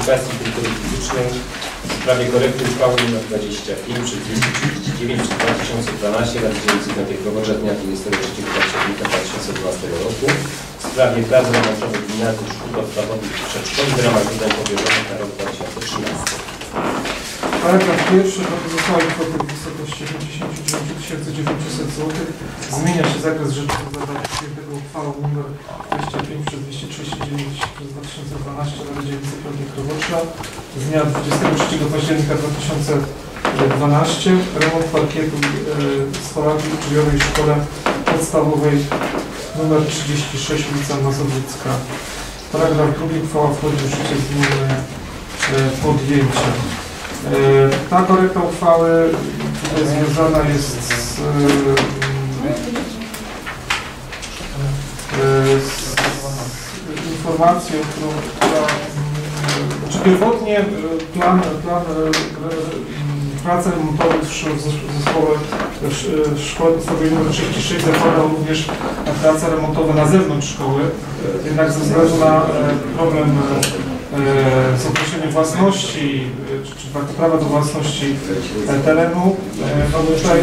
Edukacji i Kultury Fizycznej w sprawie korekty uchwały nr 25/239/2012 Rady Dzielnicy Krowodrza dnia 23 października 2012 roku w sprawie prac remontowych gimnazjów, szkół podstawowych i przedszkoli w ramach zadań powierzonych na rok 2013. Paragraf pierwszy. Wobec uchwały kwoty w wysokości 59 900 zł zmienia się zakres rzeczy zadań przyjętego uchwałą nr 25/239/2012 Rady Dzielnicy Krowodrza z dnia 23 października 2012. Remont parkietu stolarki w Drzwiowej Szkole Podstawowej nr 36 ulica Mazowiecka. Paragraf drugi. Uchwała wchodzi w życie z dniem podjęcia. Ta korekta uchwały tutaj związana jest z informacją, która pierwotnie plan prac remontowych w szkole podstawowej nr 36 zakładał również prace remontowe na zewnątrz szkoły, jednak ze względu na problem z określeniem własności, czy prawa do własności terenu, no tutaj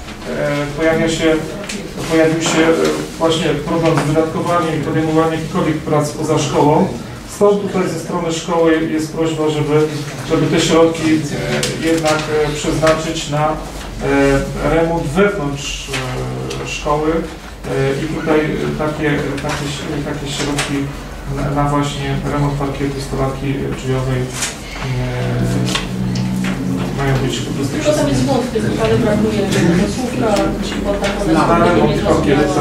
pojawił się właśnie problem z wydatkowaniem i podejmowaniem jakichkolwiek prac poza szkołą. Stąd tutaj ze strony szkoły jest prośba, żeby te środki jednak przeznaczyć na remont wewnątrz szkoły i tutaj takie środki na właśnie remont parkietu stolarki drzwiowej mają być po prostu. Tylko tam jest wątpię, ale brakuje słówka, na remont parkietu.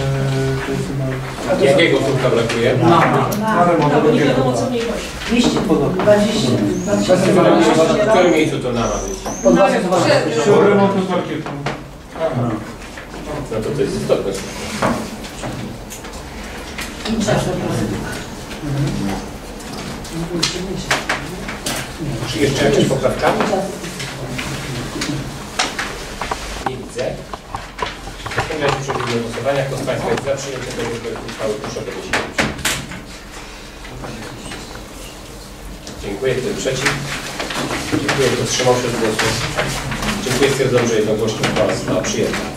Jakiego słówka brakuje? Na remont nie wiadomo co w niej chodzi. 220. W którym miejscu to ma być? przy remontu parkietu. No to jest istotne. Czy jeszcze jakieś poprawka? Nie widzę. W takim razie przechodzimy do głosowania. Kto z Państwa jest za przyjęciem tego projektu uchwały, proszę o podniesienie ręki. Dziękuję. Kto jest przeciw? Dziękuję. Kto wstrzymał się od głosu? Dziękuję. Stwierdzam, że jednogłośnie uchwała została przyjęta.